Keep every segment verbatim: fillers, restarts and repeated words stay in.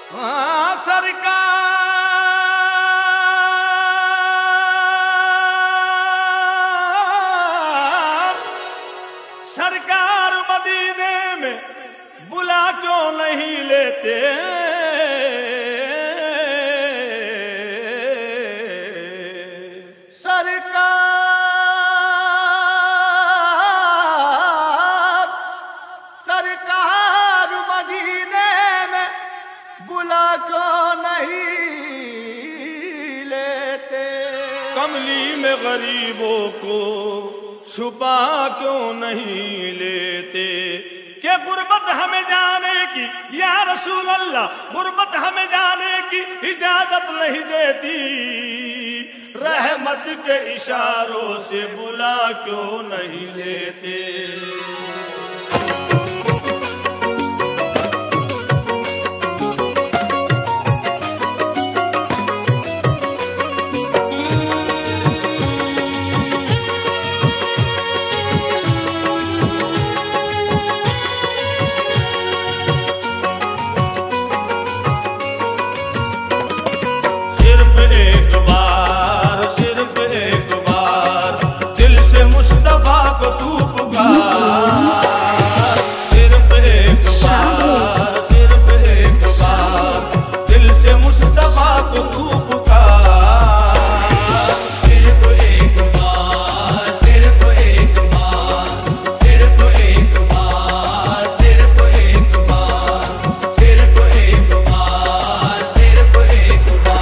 हाँ सरकार सरकार मदीने में बुला क्यों नहीं लेते। सरकार सरकार मदीने में बुला क्यों नहीं लेते। कमली में गरीबों को छुपा क्यों नहीं लेते। कि गुर्बत हमें जाने की या रसूल अल्लाह गुर्बत हमें जाने की इजाजत नहीं देती। रहमत के इशारों से बुला क्यों नहीं लेते। एक बार सिर्फ एक बार दिल से मुस्तफा को तू पुकार। सिर्फ एक बार सिर्फ एक बार दिल से मुस्तफा को तू पुकार। सिर्फ एक बार सिर्फ एक बार सिर्फ एक बार सिर्फ एक बार सिर्फ एक बार सिर्फ एक बार।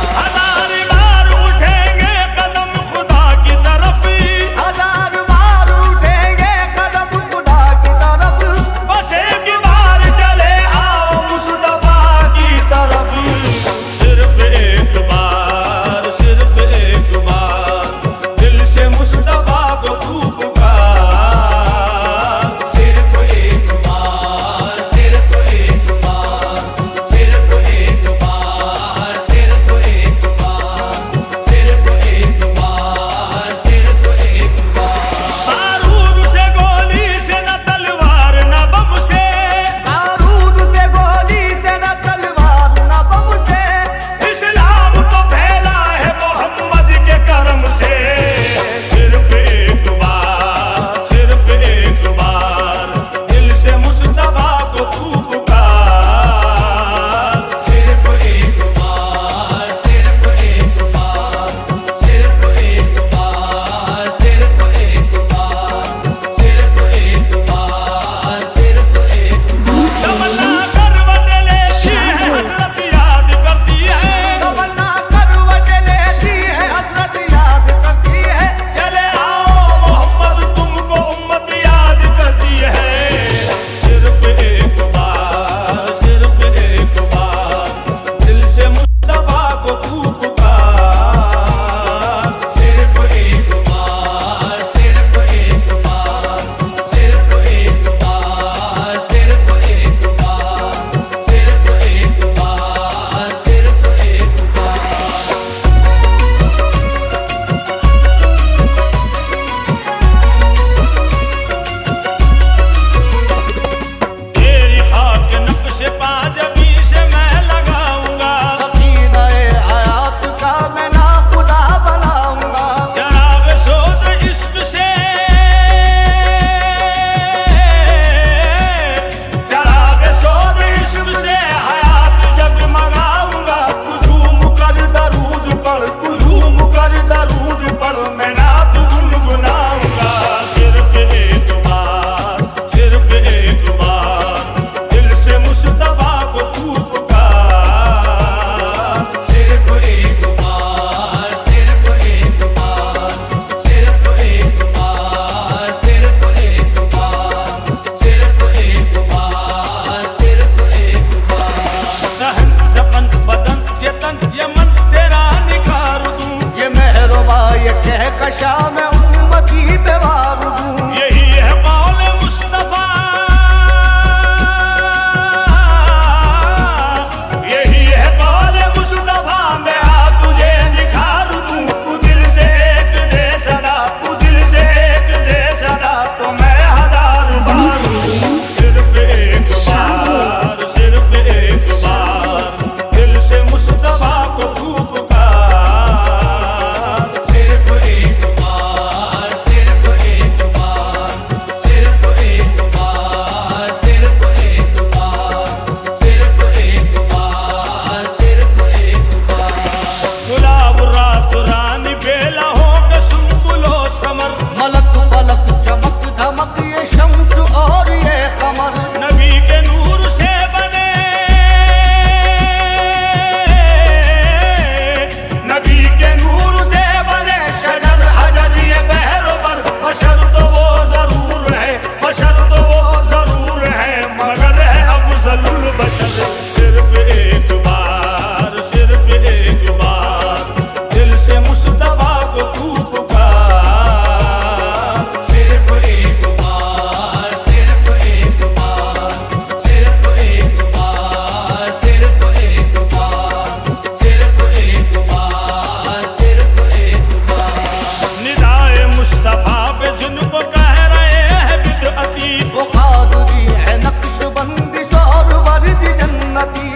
मर्द जन्नती